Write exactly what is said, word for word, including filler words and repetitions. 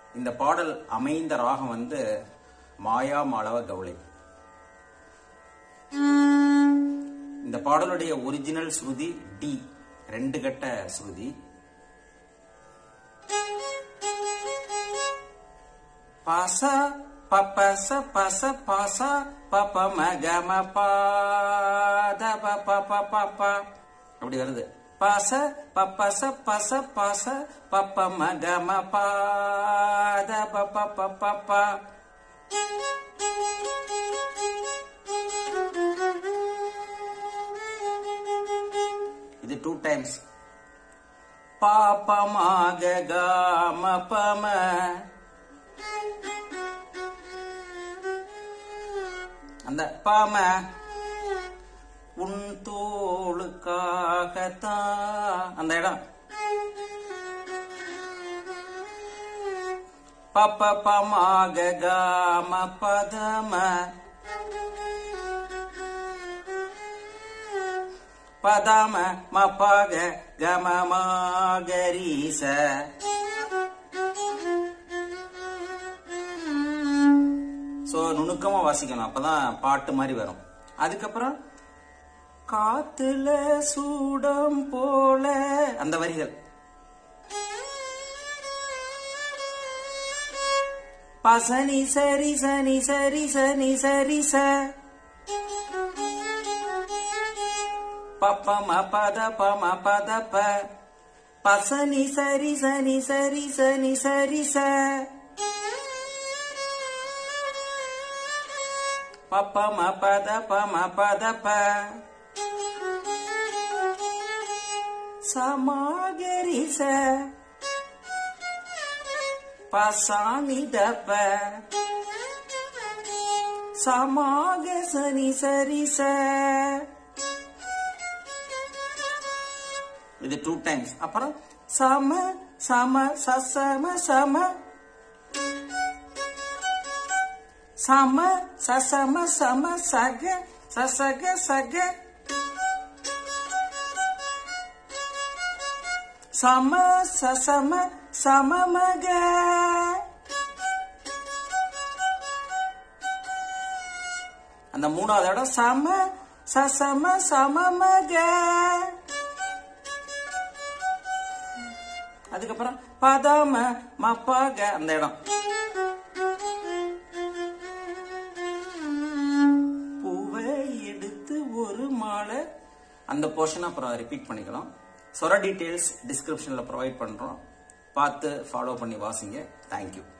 இந்த பாடல் அமைந்த ராகம் வந்து மாயா மாளவ கௌளை. இந்த பாடலுடைய ஒரிஜினல் ஸ்ருதி டி, ரெண்டு கட்ட ஸ்ருதி. பாசா பப்பச பச பாசா பப்ப மகம பாத பப்ப பப்ப அப்படி வருது. பாச பப்பச பச பாச பப்ப மகம பாத பப்ப பப்ப. இது டூ டைம்ஸ். பாப்ப மாக காம பம அந்த பாம உன் தோளுக்காகத்தான் அந்த இடம். பப்ப பமாக காம பதம பதம மப்பக கம மாகரீச. சோ நுணுக்கமா வாசிக்கணும், அப்பதான் பாட்டு மாதிரி வரும். அதுக்கப்புறம் காத்துல சூடம் போல அந்த வரிகள். பசனி சரி சனி சரி சனி சரி ச பப்ப ம பத ப ம பத ப பசனி சரி சனி சரி சனி சரி ச பப்ப ம பத ப ம பத ப சமாகரி ச பசானி தப சமாக சனி சரி ச. இது டூ டைம்ஸ். அப்புறம் சம சம சம சம சம சம சம சக சசக சக சம சம சமமக. அந்த மூணாவது இடம் சம சம சமமக. அதுக்கப்புறம் பதம மப்பக அந்த இடம். பூவை எடுத்து ஒரு மாலை அந்த போர்ஷன் அப்புறம் ரிப்பீட் பண்ணிக்கலாம். சொர டீடைல்ஸ் டிஸ்கிரிப்ஷன்ல ப்ரொவைட் பண்றோம், பார்த்து ஃபாலோ பண்ணி வாசிங்க. தேங்க்யூ.